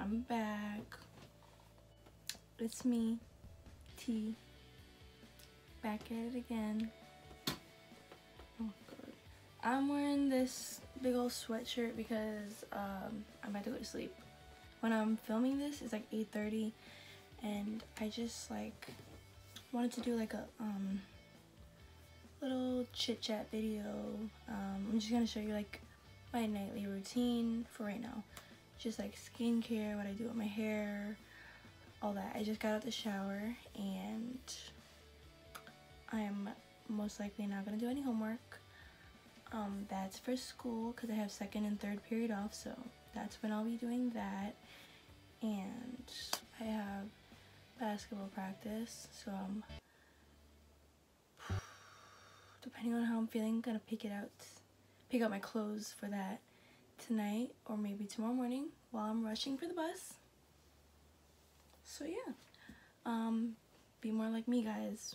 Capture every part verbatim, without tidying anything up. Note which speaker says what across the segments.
Speaker 1: I'm back. It's me, T. Back at it again. Oh god. I'm wearing this big old sweatshirt because um, I'm about to go to sleep. When I'm filming this, it's like eight thirty, and I just like wanted to do like a um little chit chat video. Um, I'm just gonna show you like my nightly routine for right now. Just like skincare, what I do with my hair, all that. I just got out the shower and I'm most likely not gonna do any homework. Um, that's for school because I have second and third period off, so that's when I'll be doing that. And I have basketball practice, so I'm, depending on how I'm feeling, gonna pick it out, pick out my clothes for that tonight or maybe tomorrow morning while I'm rushing for the bus. So yeah, um, be more like me, guys.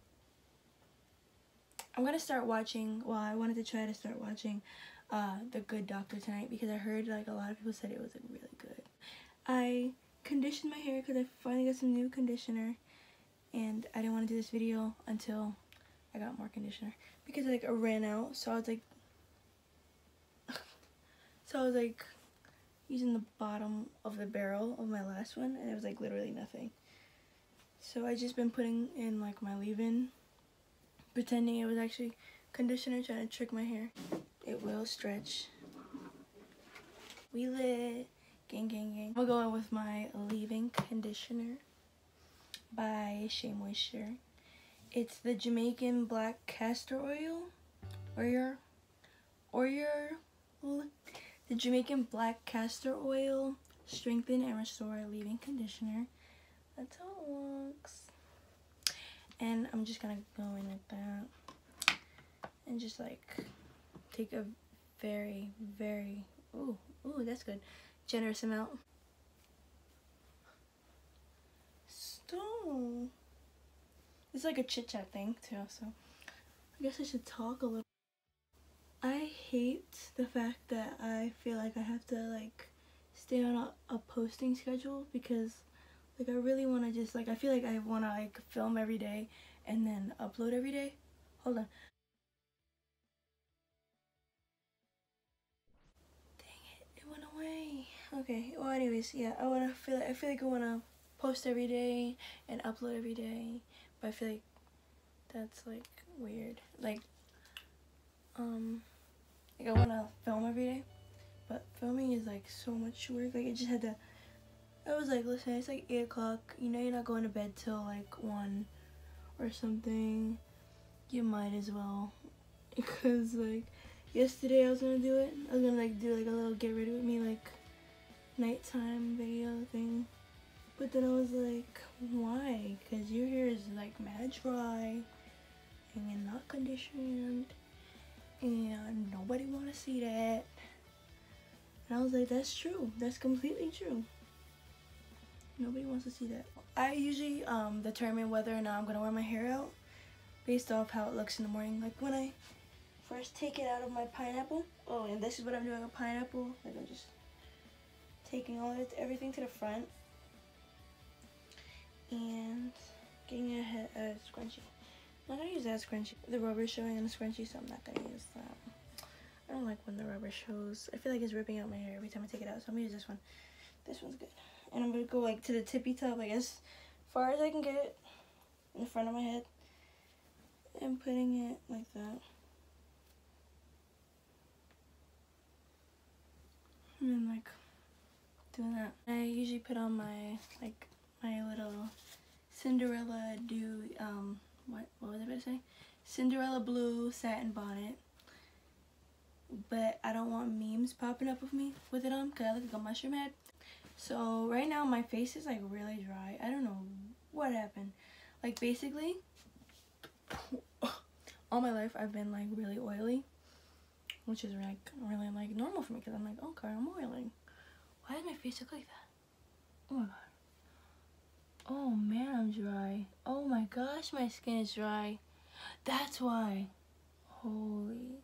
Speaker 1: I'm gonna start watching, well, I wanted to try to start watching uh, The Good Doctor tonight because I heard like a lot of people said it was like, really good. I conditioned my hair because I finally got some new conditioner, and I didn't want to do this video until I got more conditioner because like I ran out, so I was like so I was like using the bottom of the barrel of my last one, and it was like literally nothing. So I just been putting in like my leave-in, pretending it was actually conditioner, trying to trick my hair. It will stretch. We lit. Gang, gang, gang. I'm going with my leave-in conditioner by Shea Moisture. It's the Jamaican Black Castor Oil. Or your, or your, the Jamaican Black Castor Oil Strengthen and Restore Leave-In Conditioner. That's how it looks. And I'm just gonna go in like that and just like take a very, very, ooh, ooh, that's good, generous amount. Stop. It's like a chit chat thing too, so I guess I should talk a little. I hate the fact that I feel like I have to like stay on a, a posting schedule because like I really want to just like I feel like I want to like film every day and then upload every day. Hold on. Dang it, it went away. Okay, well anyways, yeah, I want to feel like I feel like I want to post every day and upload every day, but I feel like that's like weird. Like um like I want to film every day, but filming is like so much work. Like I just had to, I was like, listen, it's like eight o'clock, you know you're not going to bed till like one or something, you might as well, because like yesterday I was gonna do it, I was gonna like do like a little get ready with me like nighttime video thing, but then I was like, why? Because your hair is like mad dry and you're not conditioned and nobody want to see that. And I was like, that's true, that's completely true, nobody wants to see that. I usually um determine whether or not I'm gonna wear my hair out based off how it looks in the morning. Like when I first take it out of my pineapple, oh, and this is what I'm doing with pineapple, like I'm just taking all of it, everything to the front and getting a, head, a scrunchie. I'm not gonna use that scrunchie. The rubber is showing in the scrunchie, so I'm not gonna use that. I don't like when the rubber shows. I feel like it's ripping out my hair every time I take it out, so I'm gonna use this one. This one's good. And I'm gonna go like to the tippy top, I guess, as far as I can get it in the front of my head, and putting it like that. And then like doing that. I usually put on my like my little Cinderella do um what what was I about to say? Cinderella blue satin bonnet. But I don't want memes popping up of me with it on because I look like a mushroom head. So right now my face is like really dry. I don't know what happened. Like basically all my life I've been like really oily, which is like really like normal for me because I'm like, okay, I'm oily. Why does my face look like that? Oh my god. Oh man, I'm dry. Oh my gosh, my skin is dry. That's why. Holy.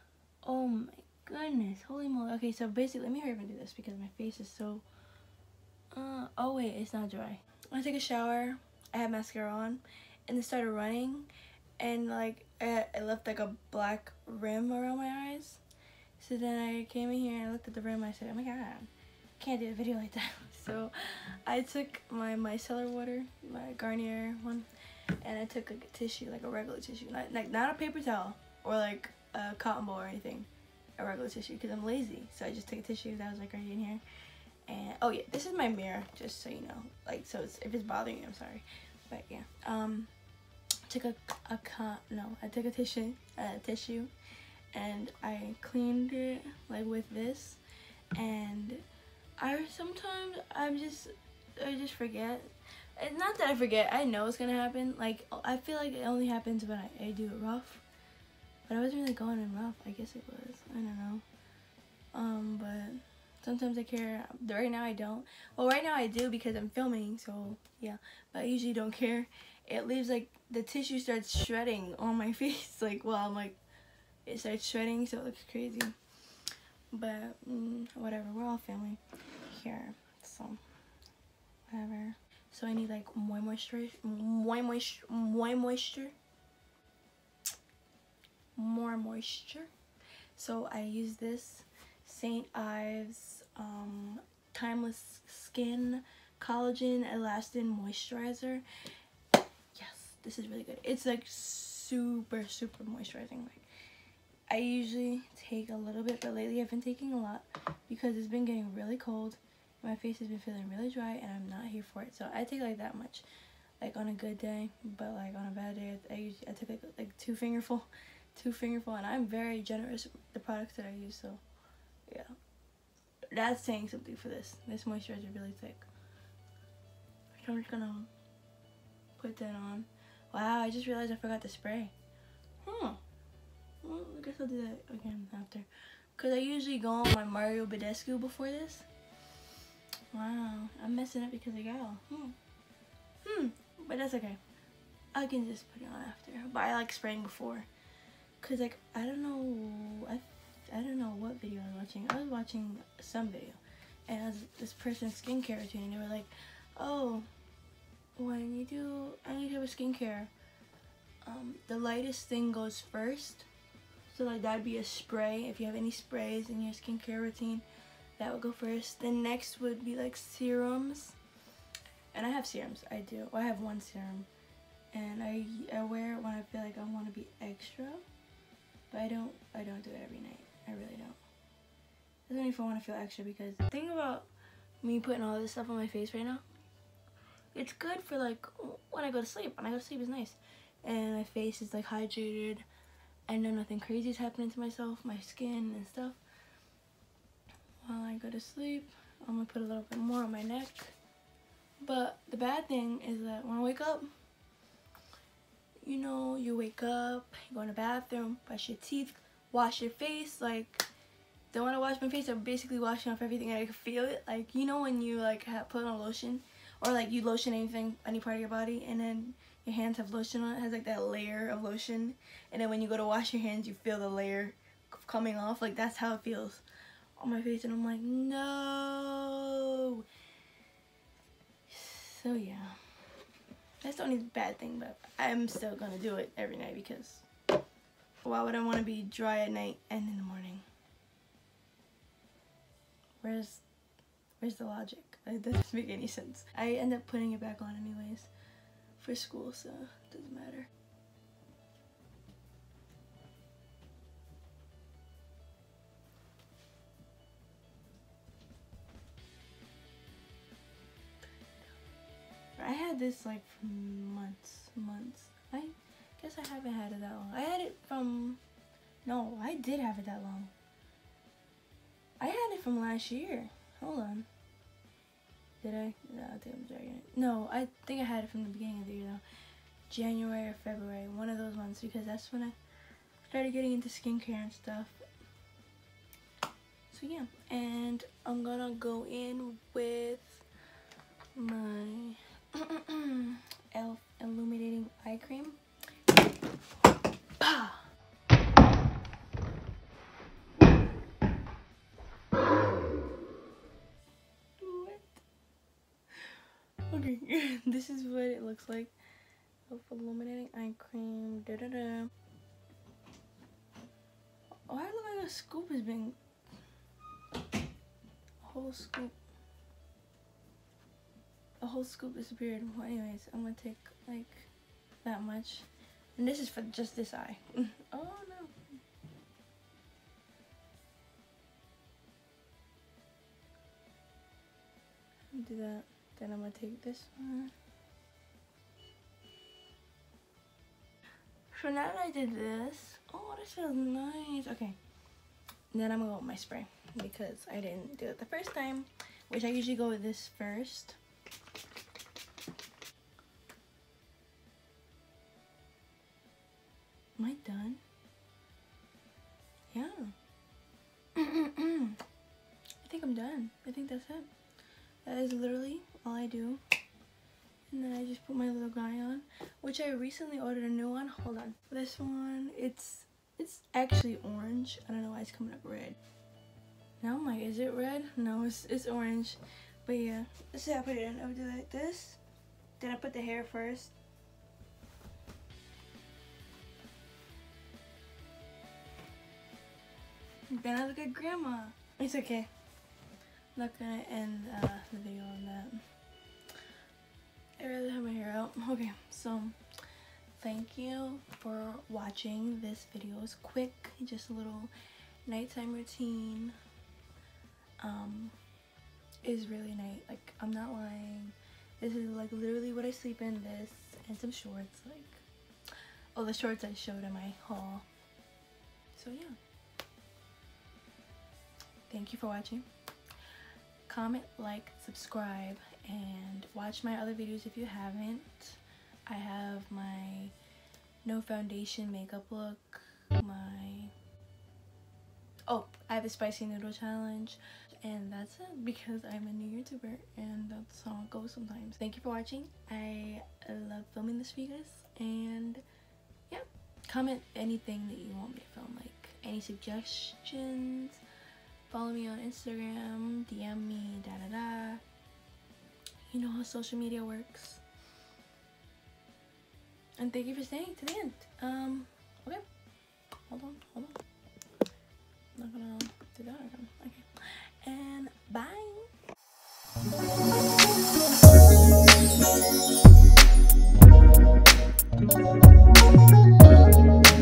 Speaker 1: Oh my goodness. Holy moly. Okay, so basically, let me hurry up and do this because my face is so Uh, oh wait, it's not dry. When I take a shower, I had mascara on, and it started running, and like it, it left like a black rim around my eyes. So then I came in here and I looked at the rim and I said, oh my god, I can't do a video like that. So I took my micellar water, my Garnier one, and I took like a tissue, like a regular tissue, not, like not a paper towel or like a cotton ball or anything, a regular tissue, because I'm lazy. So I just took a tissue that was like right in here. And oh yeah, this is my mirror, just so you know, like, so it's, if it's bothering you, I'm sorry, but yeah. Um, took a a con no, I took a tissue, a tissue, and I cleaned it like with this, and I sometimes I'm just I just forget. It's not that I forget. I know it's gonna happen. Like, I feel like it only happens when I, I do it rough, but I wasn't really going in rough. I guess it was. I don't know. Um, but. Sometimes I care. Right now I don't. Well, right now I do because I'm filming, so yeah. But I usually don't care. It leaves like the tissue starts shredding on my face, like while I'm like, it starts shredding, so it looks crazy. But mm, whatever, we're all family here, so whatever. So I need like more moisture, more moisture, more moisture, more moisture. So I use this Saint Ives um, Timeless Skin Collagen Elastin Moisturizer. Yes, this is really good. It's like super, super moisturizing. Like, I usually take a little bit, but lately I've been taking a lot because it's been getting really cold. My face has been feeling really dry, and I'm not here for it. So I take like that much, like on a good day, but like on a bad day, I usually, I took like like two fingerful, two fingerful, and I'm very generous with the products that I use. So. Yeah, that's saying something for this. This moisturizer is really thick. So I'm just gonna put that on. Wow, I just realized I forgot to spray. Hmm. Well, I guess I'll do that again after. Because I usually go on my Mario Badescu before this. Wow, I'm messing up because of y'all. Hmm. Hmm. But that's okay. I can just put it on after. But I like spraying before. Because, like, I don't know. I I don't know what video I was watching. I was watching some video, and it was this person's skincare routine, and they were like, oh, when you do any type of skincare, um, the lightest thing goes first. So like that'd be a spray. If you have any sprays in your skincare routine, that would go first. Then next would be like serums, and I have serums. I do. Well, I have one serum, and I I wear it when I feel like I want to be extra, but I don't I don't do it every night. I really don't. It's only if I want to feel extra, because the thing about me putting all this stuff on my face right now, it's good for like when I go to sleep. When I go to sleep is nice. And my face is like hydrated. I know nothing crazy is happening to myself, my skin and stuff. While I go to sleep, I'm going to put a little bit more on my neck. But the bad thing is that when I wake up, you know, you wake up, you go in the bathroom, brush your teeth, wash your face. Like, then when I wash my face, I'm basically washing off everything, and I can feel it. Like, you know when you like have put on lotion, or like you lotion anything, any part of your body, and then your hands have lotion on it, it has like that layer of lotion, and then when you go to wash your hands, you feel the layer coming off. Like, that's how it feels on my face, and I'm like, no. So yeah, that's the only bad thing, but I'm still gonna do it every night, because why would I want to be dry at night and in the morning? Where's, where's the logic? That doesn't make any sense. I end up putting it back on anyways for school, so it doesn't matter. I had this like for months, months. I guess I haven't had it that long. I had it from, no, I did have it that long. I had it from last year. Hold on. Did I? No, I think I'm dragging it. No, I think I had it from the beginning of the year though. January or February, one of those months, because that's when I started getting into skincare and stuff. So yeah, and I'm gonna go in with my e l f Illuminating Eye Cream. Bah! What? This is what it looks like. Illuminating eye cream. Da da da. Why oh, look like a scoop is being a whole scoop. A whole scoop disappeared. Well, anyways, I'm gonna take like that much, and this is for just this eye. Oh no. Do that. Then I'm gonna take this one. So now that I did this, oh, this feels nice. Okay. Then I'm gonna go with my spray because I didn't do it the first time, which I usually go with this first. Am I done? Yeah. I think I'm done. I think that's it. That is literally all I do. And then I just put my little guy on, which I recently ordered a new one. Hold on. This one, it's it's actually orange. I don't know why it's coming up red. Now I'm like, is it red? No, it's, it's orange. But yeah, this is how I put it in. I would do it like this. Then I put the hair first. Then I look at grandma. It's okay. I'm not gonna end uh, the video on that. I'd rather have my hair out. Okay, so thank you for watching this video. It's quick, just a little nighttime routine. Um, is really night. Like, I'm not lying. This is like literally what I sleep in. This and some shorts. Like, oh, the shorts I showed in my haul. So yeah. Thank you for watching. Comment, like, subscribe, and watch my other videos if you haven't. I have my no foundation makeup look, my oh I have a spicy noodle challenge, and that's it because I'm a new YouTuber and that's how it goes sometimes. Thank you for watching. I love filming this for you guys, and yeah, comment anything that you want me to film, like any suggestions. Follow me on Instagram, D M me, da da da. You know how social media works. And thank you for staying to the end. Um, okay. Hold on, hold on. I'm not gonna do that again. Okay. And bye.